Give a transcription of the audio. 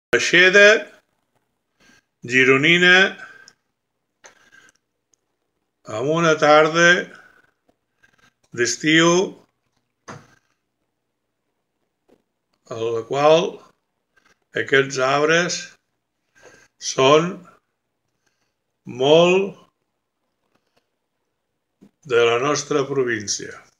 Aixeda gironina amb una tarda d'estiu en la qual aquests arbres són molt de la nostra província.